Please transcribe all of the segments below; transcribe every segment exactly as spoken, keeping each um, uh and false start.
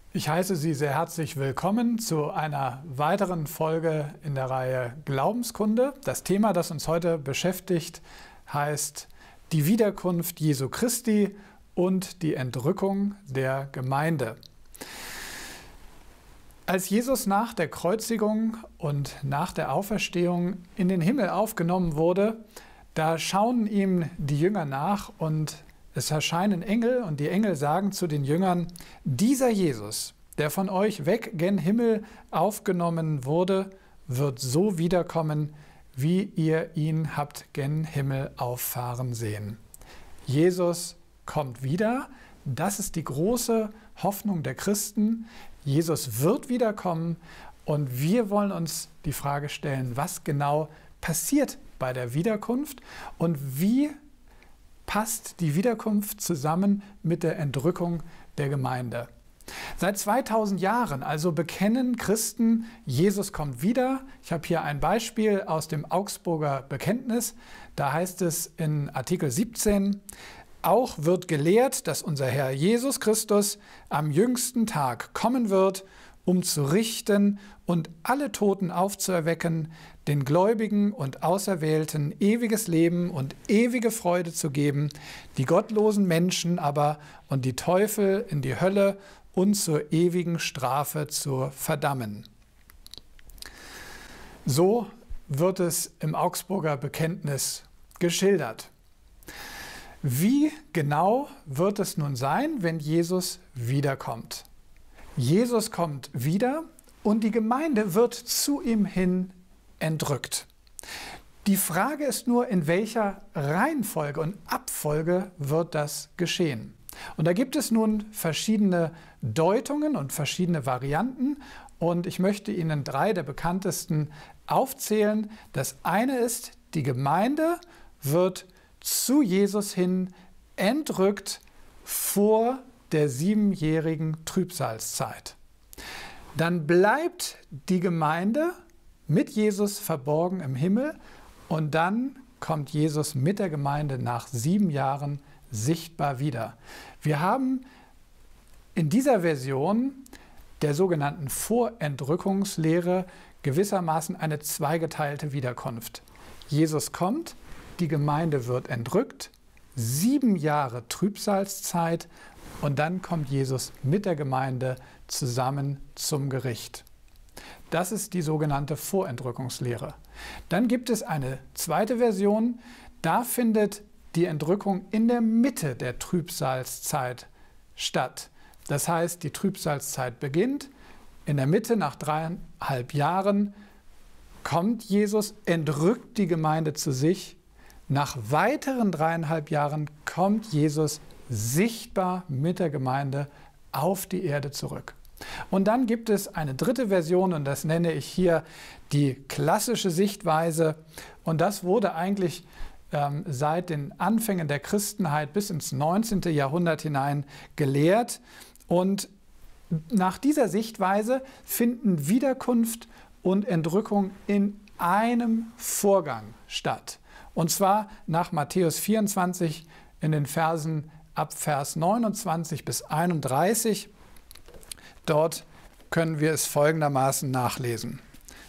Ich heiße Sie sehr herzlich willkommen zu einer weiteren Folge in der Reihe Glaubenskunde. Das Thema, das uns heute beschäftigt, heißt die Wiederkunft Jesu Christi und die Entrückung der Gemeinde. Als Jesus nach der Kreuzigung und nach der Auferstehung in den Himmel aufgenommen wurde, da schauen ihm die Jünger nach und es erscheinen Engel und die Engel sagen zu den Jüngern: Dieser Jesus, der von euch weg gen Himmel aufgenommen wurde, wird so wiederkommen, wie ihr ihn habt gen Himmel auffahren sehen. Jesus kommt wieder. Das ist die große Hoffnung der Christen. Jesus wird wiederkommen und wir wollen uns die Frage stellen, was genau passiert bei der Wiederkunft und wie passt die Wiederkunft zusammen mit der Entrückung der Gemeinde. Seit zweitausend Jahren also bekennen Christen, Jesus kommt wieder. Ich habe hier ein Beispiel aus dem Augsburger Bekenntnis. Da heißt es in Artikel siebzehn, auch wird gelehrt, dass unser Herr Jesus Christus am jüngsten Tag kommen wird, um zu richten und alle Toten aufzuerwecken, den Gläubigen und Auserwählten ewiges Leben und ewige Freude zu geben, die gottlosen Menschen aber und die Teufel in die Hölle und zur ewigen Strafe zu verdammen. So wird es im Augsburger Bekenntnis geschildert. Wie genau wird es nun sein, wenn Jesus wiederkommt? Jesus kommt wieder und die Gemeinde wird zu ihm hin entrückt. Die Frage ist nur, in welcher Reihenfolge und Abfolge wird das geschehen? Und da gibt es nun verschiedene Deutungen und verschiedene Varianten und ich möchte Ihnen drei der bekanntesten aufzählen. Das eine ist, die Gemeinde wird zu Jesus hin entrückt vor der siebenjährigen Trübsalzeit. Dann bleibt die Gemeinde mit Jesus verborgen im Himmel und dann kommt Jesus mit der Gemeinde nach sieben Jahren sichtbar wieder. Wir haben in dieser Version der sogenannten Vorentrückungslehre gewissermaßen eine zweigeteilte Wiederkunft. Jesus kommt, die Gemeinde wird entrückt, sieben Jahre Trübsalzeit und dann kommt Jesus mit der Gemeinde zusammen zum Gericht. Das ist die sogenannte Vorentrückungslehre. Dann gibt es eine zweite Version, da findet die Entrückung in der Mitte der Trübsalzeit statt. Das heißt, die Trübsalzeit beginnt, in der Mitte nach dreieinhalb Jahren kommt Jesus, entrückt die Gemeinde zu sich. Nach weiteren dreieinhalb Jahren kommt Jesus sichtbar mit der Gemeinde auf die Erde zurück. Und dann gibt es eine dritte Version und das nenne ich hier die klassische Sichtweise. Und das wurde eigentlich ähm, seit den Anfängen der Christenheit bis ins neunzehnte Jahrhundert hinein gelehrt. Und nach dieser Sichtweise finden Wiederkunft und Entrückung in einem Vorgang statt. Und zwar nach Matthäus vierundzwanzig in den Versen ab Vers neunundzwanzig bis einunddreißig. Dort können wir es folgendermaßen nachlesen.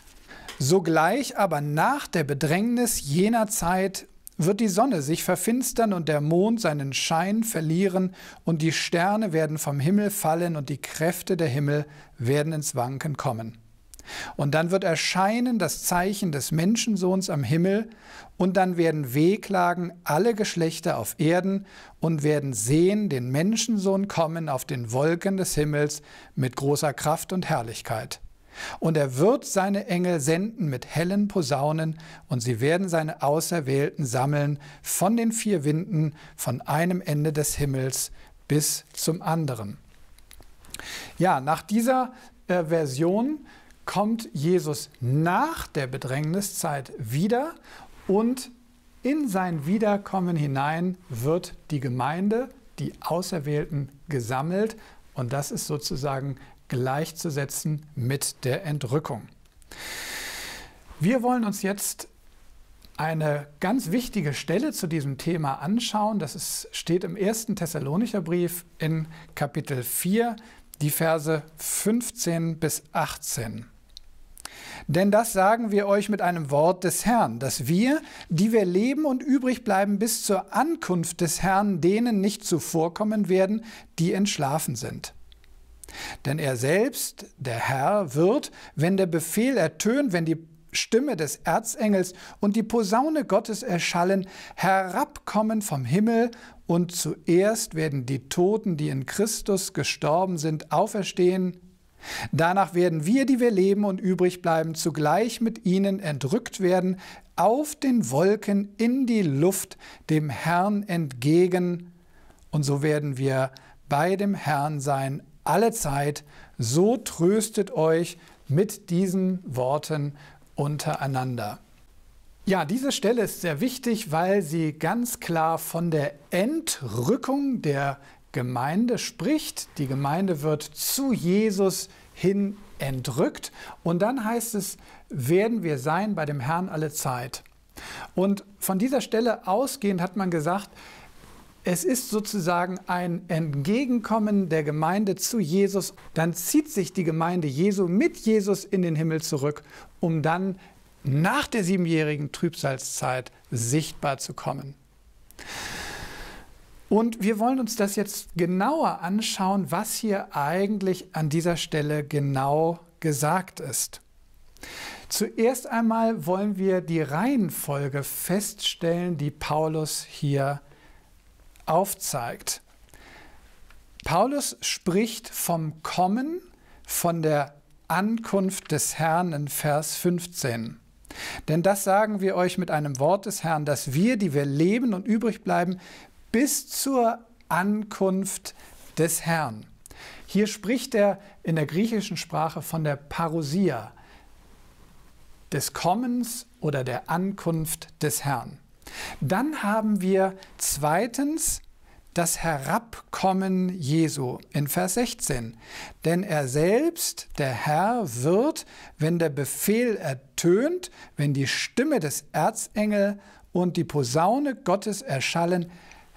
Sogleich aber nach der Bedrängnis jener Zeit wird die Sonne sich verfinstern und der Mond seinen Schein verlieren und die Sterne werden vom Himmel fallen und die Kräfte der Himmel werden ins Wanken kommen. Und dann wird erscheinen das Zeichen des Menschensohns am Himmel, und dann werden wehklagen alle Geschlechter auf Erden und werden sehen den Menschensohn kommen auf den Wolken des Himmels mit großer Kraft und Herrlichkeit. Und er wird seine Engel senden mit hellen Posaunen, und sie werden seine Auserwählten sammeln von den vier Winden, von einem Ende des Himmels bis zum anderen. Ja, nach dieser äh, Version kommt Jesus nach der Bedrängniszeit wieder und in sein Wiederkommen hinein wird die Gemeinde, die Auserwählten, gesammelt und das ist sozusagen gleichzusetzen mit der Entrückung. Wir wollen uns jetzt eine ganz wichtige Stelle zu diesem Thema anschauen. Das ist, steht im ersten Thessalonicher Brief in Kapitel vier. die Verse fünfzehn bis achtzehn. Denn das sagen wir euch mit einem Wort des Herrn, dass wir, die wir leben und übrig bleiben bis zur Ankunft des Herrn, denen nicht zuvorkommen werden, die entschlafen sind. Denn er selbst, der Herr, wird, wenn der Befehl ertönt, wenn die Stimme des Erzengels und die Posaune Gottes erschallen, herabkommen vom Himmel, und zuerst werden die Toten, die in Christus gestorben sind, auferstehen. Danach werden wir, die wir leben und übrig bleiben, zugleich mit ihnen entrückt werden, auf den Wolken in die Luft dem Herrn entgegen. Und so werden wir bei dem Herrn sein alle Zeit. So tröstet euch mit diesen Worten untereinander. Ja, diese Stelle ist sehr wichtig, weil sie ganz klar von der Entrückung der Gemeinde spricht. Die Gemeinde wird zu Jesus hin entrückt und dann heißt es, werden wir sein bei dem Herrn alle Zeit. Und von dieser Stelle ausgehend hat man gesagt, es ist sozusagen ein Entgegenkommen der Gemeinde zu Jesus. Dann zieht sich die Gemeinde Jesu mit Jesus in den Himmel zurück, um dann nach der siebenjährigen Trübsalzeit sichtbar zu kommen. Und wir wollen uns das jetzt genauer anschauen, was hier eigentlich an dieser Stelle genau gesagt ist. Zuerst einmal wollen wir die Reihenfolge feststellen, die Paulus hier aufzeigt. Paulus spricht vom Kommen, von der Ankunft des Herrn in Vers fünfzehn. Denn das sagen wir euch mit einem Wort des Herrn, dass wir, die wir leben und übrig bleiben, bis zur Ankunft des Herrn. Hier spricht er in der griechischen Sprache von der Parousia, des Kommens oder der Ankunft des Herrn. Dann haben wir zweitens das Herabkommen Jesu in Vers sechzehn. Denn er selbst, der Herr, wird, wenn der Befehl ertönt, wenn die Stimme des Erzengels und die Posaune Gottes erschallen,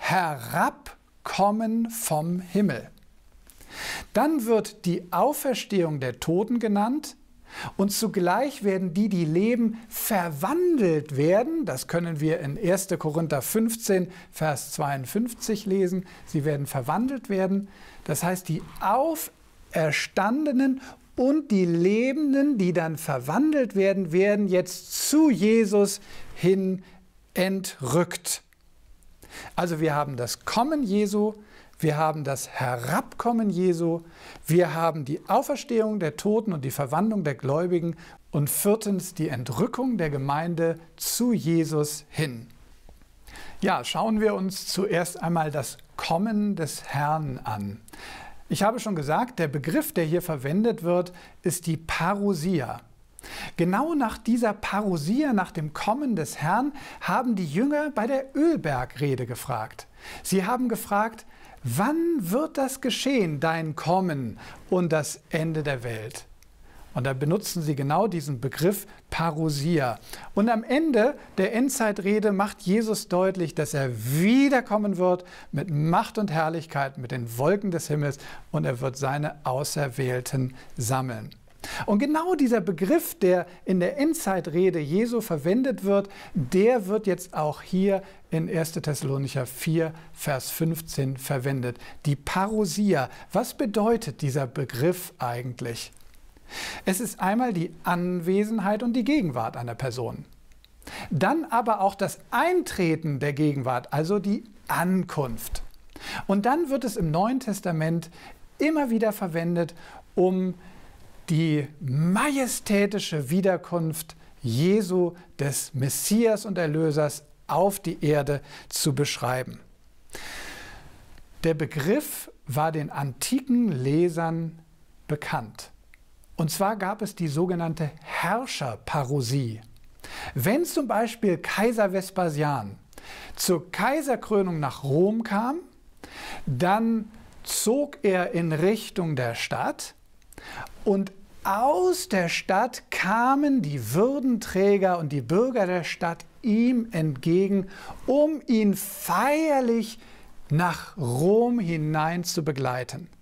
herabkommen vom Himmel. Dann wird die Auferstehung der Toten genannt. Und zugleich werden die, die leben, verwandelt werden. Das können wir in erster Korinther fünfzehn, Vers zweiundfünfzig lesen. Sie werden verwandelt werden. Das heißt, die Auferstandenen und die Lebenden, die dann verwandelt werden, werden jetzt zu Jesus hin entrückt. Also wir haben das Kommen Jesu, wir haben das Herabkommen Jesu, wir haben die Auferstehung der Toten und die Verwandlung der Gläubigen und viertens die Entrückung der Gemeinde zu Jesus hin. Ja, schauen wir uns zuerst einmal das Kommen des Herrn an. Ich habe schon gesagt, der Begriff, der hier verwendet wird, ist die Parousia. Genau nach dieser Parousia, nach dem Kommen des Herrn, haben die Jünger bei der Ölbergrede gefragt. Sie haben gefragt, wann wird das geschehen, dein Kommen und das Ende der Welt? Und da benutzen sie genau diesen Begriff Parousia. Und am Ende der Endzeitrede macht Jesus deutlich, dass er wiederkommen wird mit Macht und Herrlichkeit, mit den Wolken des Himmels und er wird seine Auserwählten sammeln. Und genau dieser Begriff, der in der Endzeitrede Jesu verwendet wird, der wird jetzt auch hier in erster Thessalonicher vier, Vers fünfzehn verwendet. Die Parousia. Was bedeutet dieser Begriff eigentlich? Es ist einmal die Anwesenheit und die Gegenwart einer Person. Dann aber auch das Eintreten der Gegenwart, also die Ankunft. Und dann wird es im Neuen Testament immer wieder verwendet, um die majestätische Wiederkunft Jesu, des Messias und Erlösers, auf die Erde zu beschreiben. Der Begriff war den antiken Lesern bekannt. Und zwar gab es die sogenannte Herrscherparousie. Wenn zum Beispiel Kaiser Vespasian zur Kaiserkrönung nach Rom kam, dann zog er in Richtung der Stadt und aus der Stadt kamen die Würdenträger und die Bürger der Stadt ihm entgegen, um ihn feierlich nach Rom hinein zu begleiten.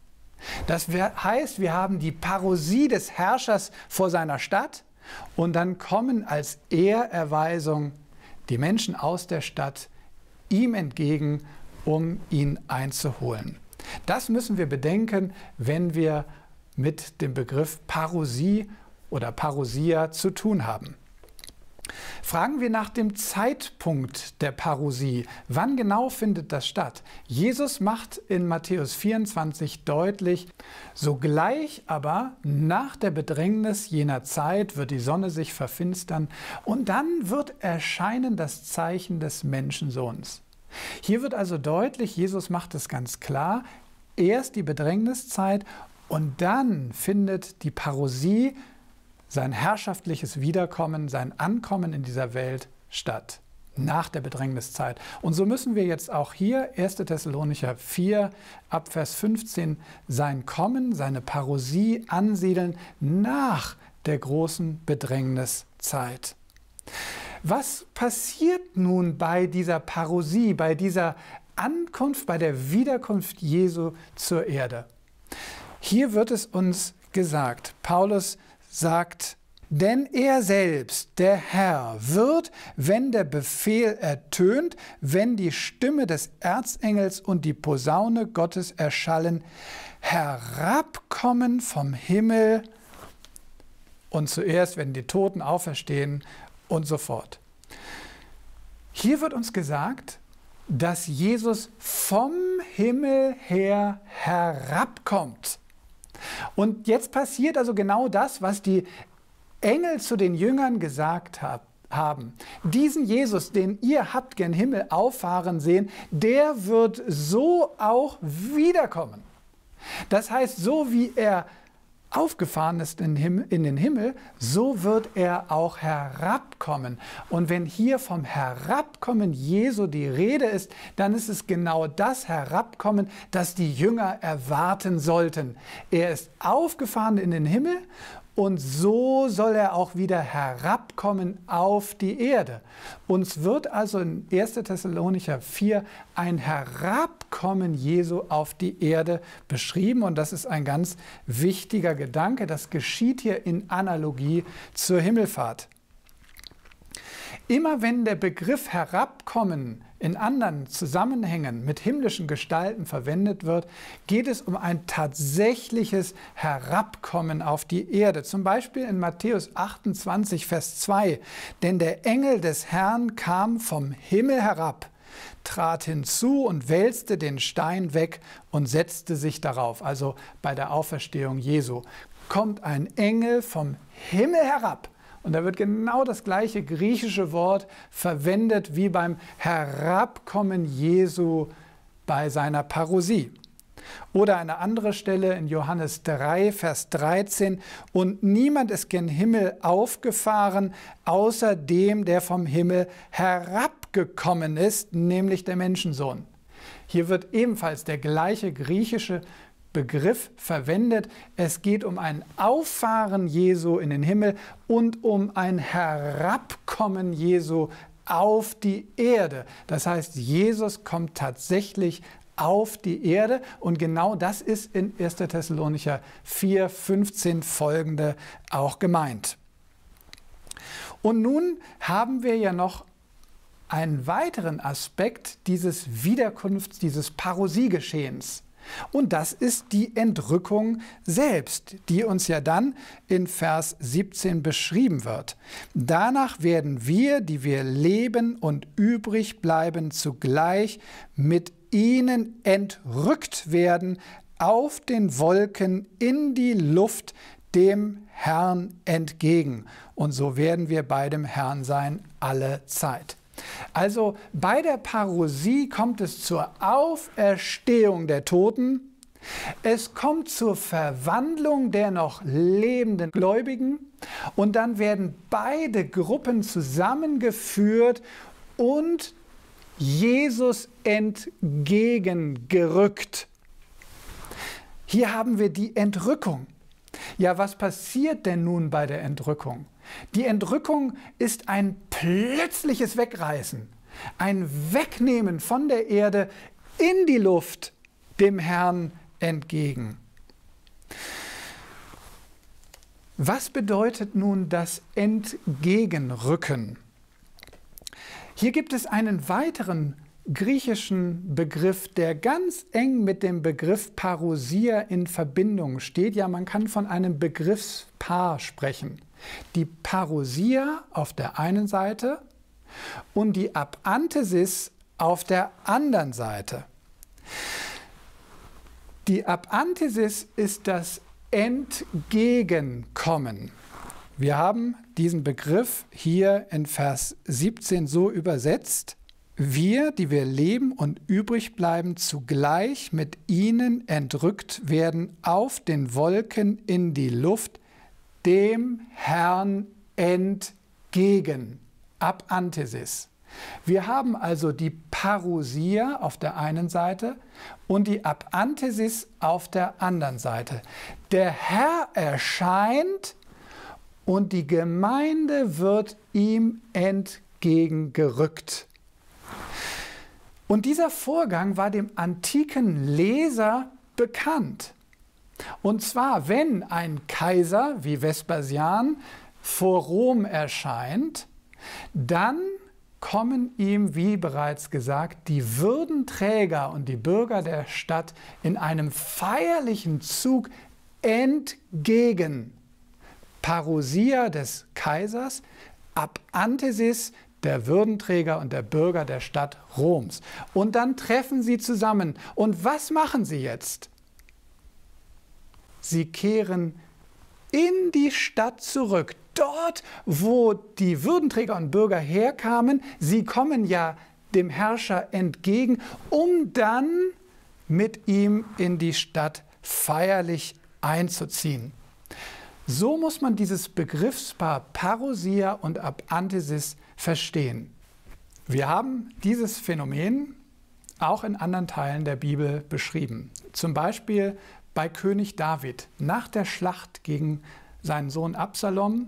Das heißt, wir haben die Parousie des Herrschers vor seiner Stadt und dann kommen als Ehrerweisung die Menschen aus der Stadt ihm entgegen, um ihn einzuholen. Das müssen wir bedenken, wenn wir mit dem Begriff Parousie oder Parousia zu tun haben. Fragen wir nach dem Zeitpunkt der Parousie. Wann genau findet das statt? Jesus macht in Matthäus vierundzwanzig deutlich, sogleich aber nach der Bedrängnis jener Zeit wird die Sonne sich verfinstern und dann wird erscheinen das Zeichen des Menschensohns. Hier wird also deutlich, Jesus macht es ganz klar, erst die Bedrängniszeit und dann findet die Parousie, sein herrschaftliches Wiederkommen, sein Ankommen in dieser Welt statt, nach der Bedrängniszeit. Und so müssen wir jetzt auch hier, erster Thessalonicher vier, ab Vers fünfzehn, sein Kommen, seine Parousie ansiedeln nach der großen Bedrängniszeit. Was passiert nun bei dieser Parousie, bei dieser Ankunft, bei der Wiederkunft Jesu zur Erde? Hier wird es uns gesagt, Paulus sagt, denn er selbst, der Herr, wird, wenn der Befehl ertönt, wenn die Stimme des Erzengels und die Posaune Gottes erschallen, herabkommen vom Himmel und zuerst werden die Toten auferstehen und so fort. Hier wird uns gesagt, dass Jesus vom Himmel her herabkommt. Und jetzt passiert also genau das, was die Engel zu den Jüngern gesagt haben. Diesen Jesus, den ihr habt gen Himmel auffahren sehen, der wird so auch wiederkommen. Das heißt, so wie er aufgefahren ist in den Himmel, so wird er auch herabkommen. Und wenn hier vom Herabkommen Jesu die Rede ist, dann ist es genau das Herabkommen, das die Jünger erwarten sollten. Er ist aufgefahren in den Himmel und so soll er auch wieder herabkommen auf die Erde. Uns wird also in erster Thessalonicher vier ein Herabkommen Jesu auf die Erde beschrieben und das ist ein ganz wichtiger Gedanke. Das geschieht hier in Analogie zur Himmelfahrt. Immer wenn der Begriff Herabkommen in anderen Zusammenhängen mit himmlischen Gestalten verwendet wird, geht es um ein tatsächliches Herabkommen auf die Erde. Zum Beispiel in Matthäus achtundzwanzig, Vers zwei. Denn der Engel des Herrn kam vom Himmel herab, trat hinzu und wälzte den Stein weg und setzte sich darauf. Also bei der Auferstehung Jesu kommt ein Engel vom Himmel herab. Und da wird genau das gleiche griechische Wort verwendet wie beim Herabkommen Jesu bei seiner Parousie. Oder eine andere Stelle in Johannes drei, Vers dreizehn. Und niemand ist gen Himmel aufgefahren, außer dem, der vom Himmel herabgekommen ist, nämlich der Menschensohn. Hier wird ebenfalls der gleiche griechische Begriff verwendet. Es geht um ein Auffahren Jesu in den Himmel und um ein Herabkommen Jesu auf die Erde. Das heißt, Jesus kommt tatsächlich auf die Erde und genau das ist in erster Thessalonicher vier, fünfzehn folgende auch gemeint. Und nun haben wir ja noch einen weiteren Aspekt dieses Wiederkunfts, dieses Parousie-Geschehens. Und das ist die Entrückung selbst, die uns ja dann in Vers siebzehn beschrieben wird. Danach werden wir, die wir leben und übrig bleiben, zugleich mit ihnen entrückt werden auf den Wolken in die Luft dem Herrn entgegen. Und so werden wir bei dem Herrn sein alle Zeit. Also bei der Parousie kommt es zur Auferstehung der Toten, es kommt zur Verwandlung der noch lebenden Gläubigen und dann werden beide Gruppen zusammengeführt und Jesus entgegengerückt. Hier haben wir die Entrückung. Ja, was passiert denn nun bei der Entrückung? Die Entrückung ist ein plötzliches Wegreißen, ein Wegnehmen von der Erde in die Luft dem Herrn entgegen. Was bedeutet nun das Entgegenrücken? Hier gibt es einen weiteren griechischen Begriff, der ganz eng mit dem Begriff Parousia in Verbindung steht. Ja, man kann von einem Begriffspaar sprechen. Die Parousia auf der einen Seite und die Apanthesis auf der anderen Seite. Die Apanthesis ist das Entgegenkommen. Wir haben diesen Begriff hier in Vers siebzehn so übersetzt: Wir, die wir leben und übrig bleiben, zugleich mit ihnen entrückt werden auf den Wolken in die Luft, dem Herrn entgegen. Apanthesis. Wir haben also die Parousia auf der einen Seite und die Apanthesis auf der anderen Seite. Der Herr erscheint und die Gemeinde wird ihm entgegengerückt. Und dieser Vorgang war dem antiken Leser bekannt. Und zwar, wenn ein Kaiser wie Vespasian vor Rom erscheint, dann kommen ihm, wie bereits gesagt, die Würdenträger und die Bürger der Stadt in einem feierlichen Zug entgegen. Parousia des Kaisers, Apanthesis der Würdenträger und der Bürger der Stadt Roms. Und dann treffen sie zusammen. Und was machen sie jetzt? Sie kehren in die Stadt zurück. Dort, wo die Würdenträger und Bürger herkamen, sie kommen ja dem Herrscher entgegen, um dann mit ihm in die Stadt feierlich einzuziehen. So muss man dieses Begriffspaar Parousia und Apanthesis verstehen. Wir haben dieses Phänomen auch in anderen Teilen der Bibel beschrieben. Zum Beispiel bei König David. Nach der Schlacht gegen seinen Sohn Absalom,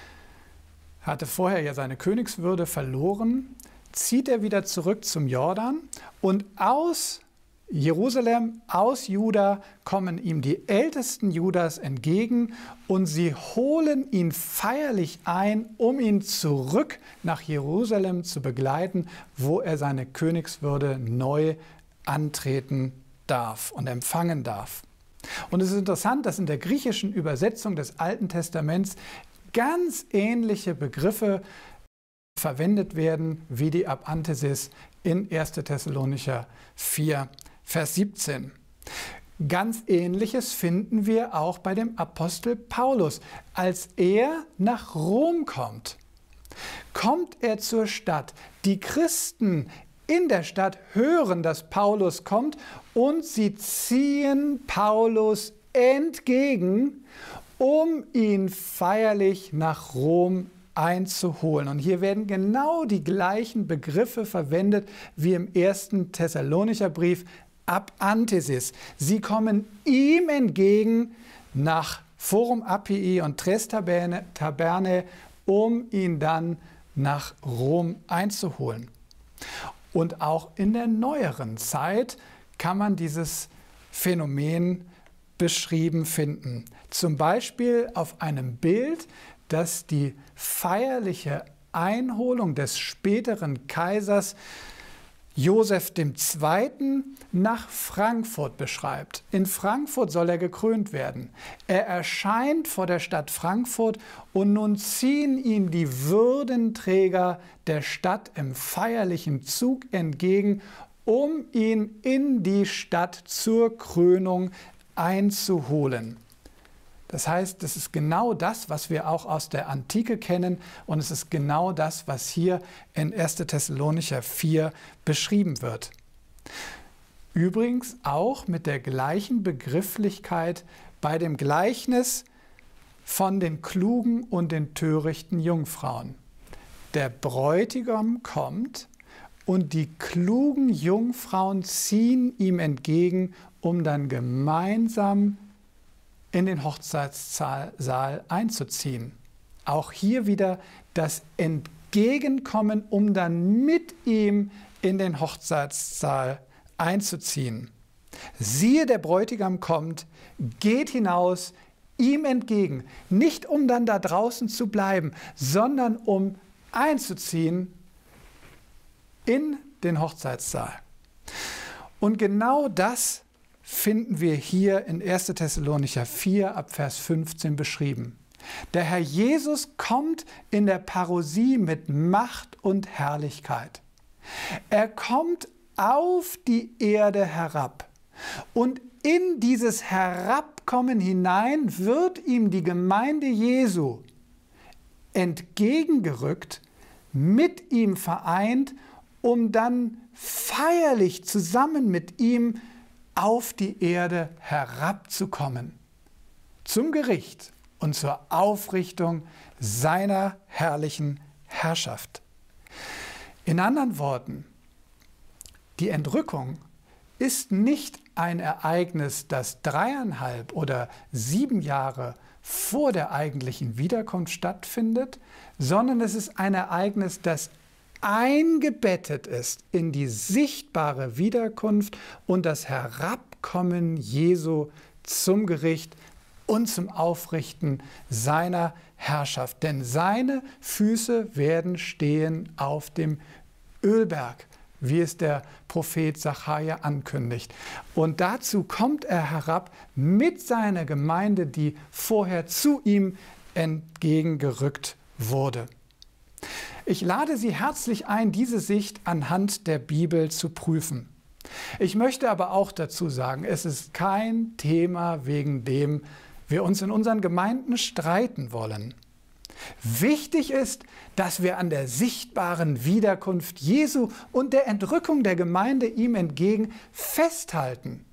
hatte vorher ja seine Königswürde verloren, zieht er wieder zurück zum Jordan und aus Jerusalem, aus Juda kommen ihm die Ältesten Judas entgegen und sie holen ihn feierlich ein, um ihn zurück nach Jerusalem zu begleiten, wo er seine Königswürde neu antreten darf und empfangen darf. Und es ist interessant, dass in der griechischen Übersetzung des Alten Testaments ganz ähnliche Begriffe verwendet werden wie die Apanthesis in erster Thessalonicher vier, Vers siebzehn. Ganz Ähnliches finden wir auch bei dem Apostel Paulus. Als er nach Rom kommt, kommt er zur Stadt. Die Christen in der Stadt hören, dass Paulus kommt und sie ziehen Paulus entgegen, um ihn feierlich nach Rom einzuholen. Und hier werden genau die gleichen Begriffe verwendet wie im ersten Thessalonicher Brief, Apanthesis. Sie kommen ihm entgegen nach Forum Appii und Tres Tabernae, um ihn dann nach Rom einzuholen. Und auch in der neueren Zeit kann man dieses Phänomen beschrieben finden. Zum Beispiel auf einem Bild, das die feierliche Einholung des späteren Kaisers Joseph der Zweite. nach Frankfurt beschreibt. In Frankfurt soll er gekrönt werden. Er erscheint vor der Stadt Frankfurt und nun ziehen ihm die Würdenträger der Stadt im feierlichen Zug entgegen, um ihn in die Stadt zur Krönung einzuholen. Das heißt, das ist genau das, was wir auch aus der Antike kennen und es ist genau das, was hier in erster Thessalonicher vier beschrieben wird. Übrigens auch mit der gleichen Begrifflichkeit bei dem Gleichnis von den klugen und den törichten Jungfrauen. Der Bräutigam kommt und die klugen Jungfrauen ziehen ihm entgegen, um dann gemeinsam in den Hochzeitssaal einzuziehen. Auch hier wieder das Entgegenkommen, um dann mit ihm in den Hochzeitssaal einzuziehen. Siehe, der Bräutigam kommt, geht hinaus, ihm entgegen, nicht um dann da draußen zu bleiben, sondern um einzuziehen in den Hochzeitssaal. Und genau das finden wir hier in erster Thessalonicher vier ab Vers fünfzehn beschrieben. Der Herr Jesus kommt in der Parousie mit Macht und Herrlichkeit. Er kommt auf die Erde herab. Und in dieses Herabkommen hinein wird ihm die Gemeinde Jesu entgegengerückt, mit ihm vereint, um dann feierlich zusammen mit ihm auf die Erde herabzukommen, zum Gericht und zur Aufrichtung seiner herrlichen Herrschaft. In anderen Worten, die Entrückung ist nicht ein Ereignis, das dreieinhalb oder sieben Jahre vor der eigentlichen Wiederkunft stattfindet, sondern es ist ein Ereignis, das eingebettet ist in die sichtbare Wiederkunft und das Herabkommen Jesu zum Gericht und zum Aufrichten seiner Herrschaft. Denn seine Füße werden stehen auf dem Ölberg, wie es der Prophet Sacharja ankündigt. Und dazu kommt er herab mit seiner Gemeinde, die vorher zu ihm entgegengerückt wurde. Ich lade Sie herzlich ein, diese Sicht anhand der Bibel zu prüfen. Ich möchte aber auch dazu sagen, es ist kein Thema, wegen dem wir uns in unseren Gemeinden streiten wollen. Wichtig ist, dass wir an der sichtbaren Wiederkunft Jesu und der Entrückung der Gemeinde ihm entgegen festhalten.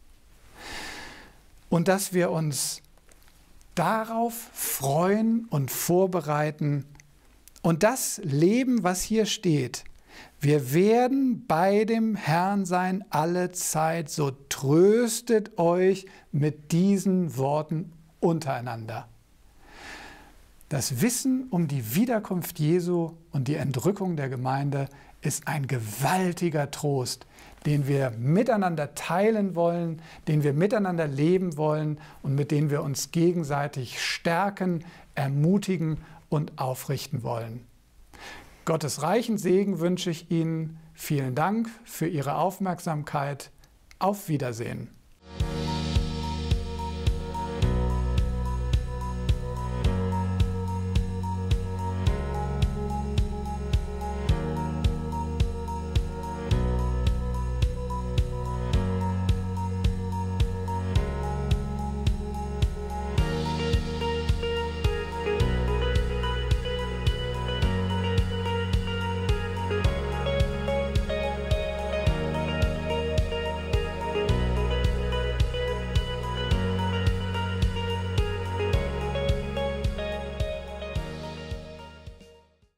Und dass wir uns darauf freuen und vorbereiten und das Leben, was hier steht. Wir werden bei dem Herrn sein alle Zeit, so tröstet euch mit diesen Worten untereinander. Das Wissen um die Wiederkunft Jesu und die Entrückung der Gemeinde ist ein gewaltiger Trost, den wir miteinander teilen wollen, den wir miteinander leben wollen und mit dem wir uns gegenseitig stärken, ermutigen und aufrichten wollen. Gottes reichen Segen wünsche ich Ihnen. Vielen Dank für Ihre Aufmerksamkeit. Auf Wiedersehen.